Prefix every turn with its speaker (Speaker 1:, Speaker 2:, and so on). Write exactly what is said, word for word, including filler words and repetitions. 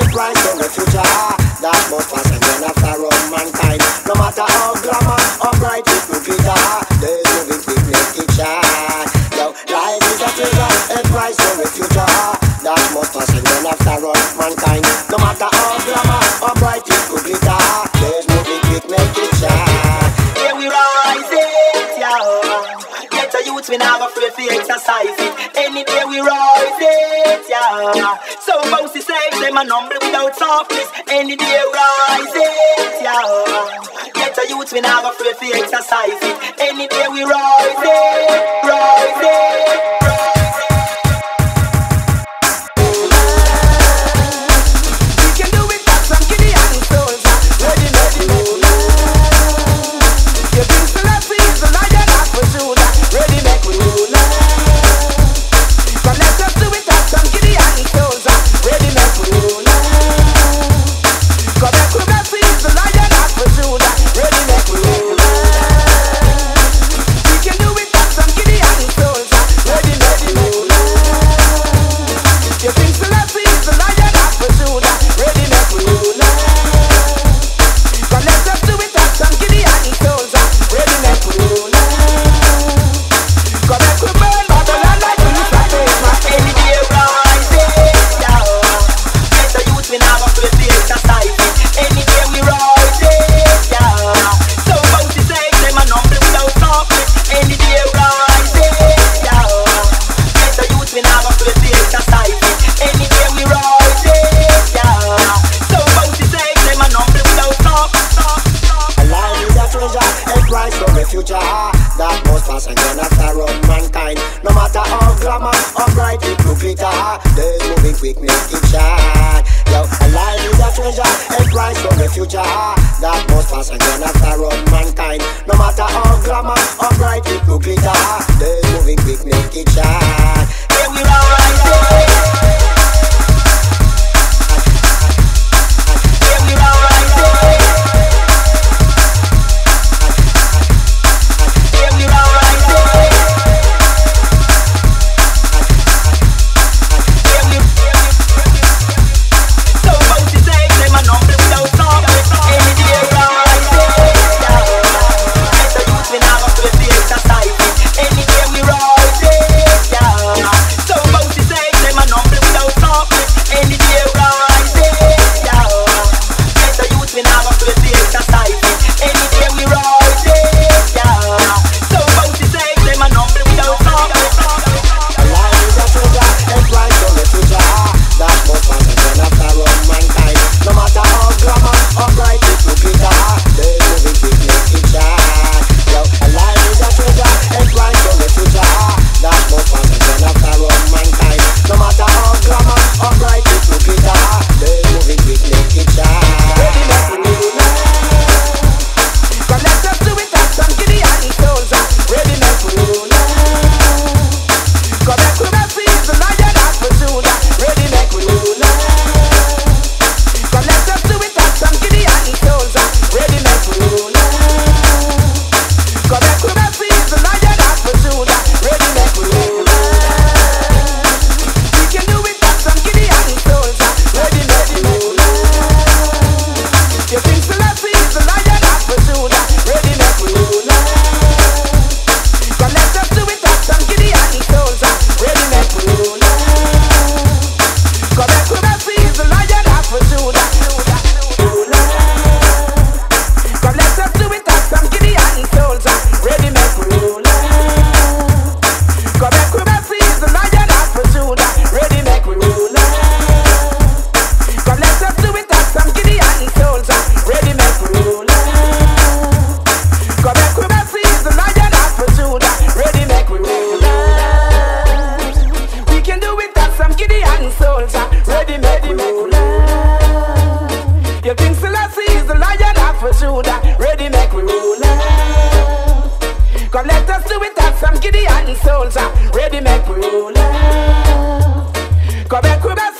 Speaker 1: price on the future. That must pass and then after run mankind. No matter how glamour or bright it will be, there's moving quick, make it shine. Yo, life is a treasure, a price on the future. That must pass and then after run mankind. No matter how glamour or bright it will be, there's moving quick, make it shine.
Speaker 2: Here we rise it, yeah. Get a youth, we not afraid to exercise it. Any day we rise it, yeah. So bouncy saves them and humble without softness. Any day rise it, yeah. Get a youth, we not afraid to exercise it. Any day we rise it, rise it, rise it.
Speaker 1: That must pass and then after run mankind. No matter how glamour or bright it will glitter, there's moving quick, make it shine. Yo, a life is a treasure, a price for the future. That must pass and then after run mankind. No matter how glamour or bright it will glitter, there's moving quick, make it shine. Here we rise it. Here we rise it.
Speaker 3: Soldier, ready make we roll out. Come back, come back.